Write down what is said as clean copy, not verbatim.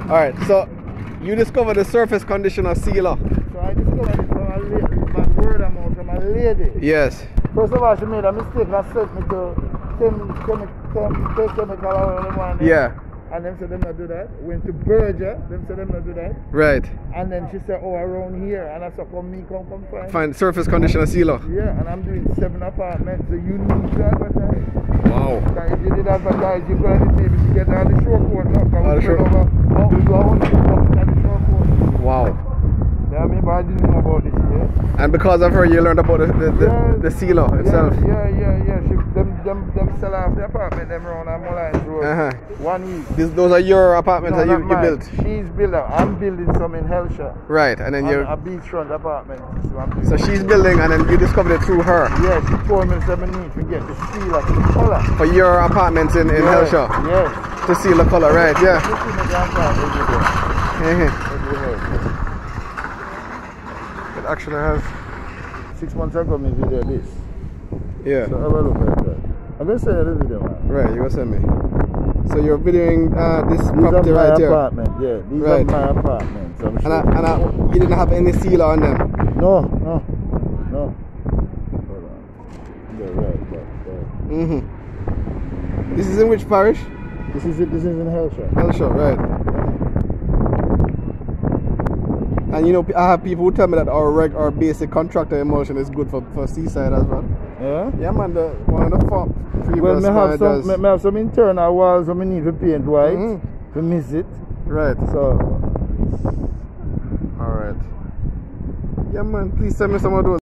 Alright, so you discovered the surface conditioner sealer. So I discovered it from a lady, my word amount from a lady. Yes. First of all, she made a mistake and sent me to chemical oil. Yeah. And them said them not do that. Went to Berger, them said them not do that. Right. And then she said, oh, around here. And I said, come find. Find surface conditioner sealer. Yeah, and I'm doing 7 apartments. So you need to advertise. Wow. If you did advertise, you could maybe to get all the short code now. All the short code. We go on to the short code. Wow. Yeah, I mean, but I didn't know about this, yeah. And because of her, you learned about the sealer itself. Yeah. Them sell off the apartment them around on Mullines Road. 1 week. Those are your apartments that you built? She's building. I'm building some in Hellshire. Right, and then you're a beachfront apartment. So she's building, and then you discovered it through her. Yeah, she told me that I need to get the sealer to the color. For your apartments in Hellshire? Yes. To seal the color, right? Yeah. It actually has. 6 months ago, me video this. Yeah. So have a look at that. I'm going to send you the video, man. Right, you're going to send me. So you're videoing this These property are my right here? Apartment, yeah. These are my apartments. You didn't have any sealer on them? No. Hold on. Yeah, right. This is in which parish? This is in Hellshire. Hellshire, right. And you know, I have people who tell me that our basic contractor emulsion is good for seaside as well. Yeah? Yeah, man, one of the previous may have some internal walls that we need to paint white to miss it. Right. So. Alright. Yeah, man, please send me some of those.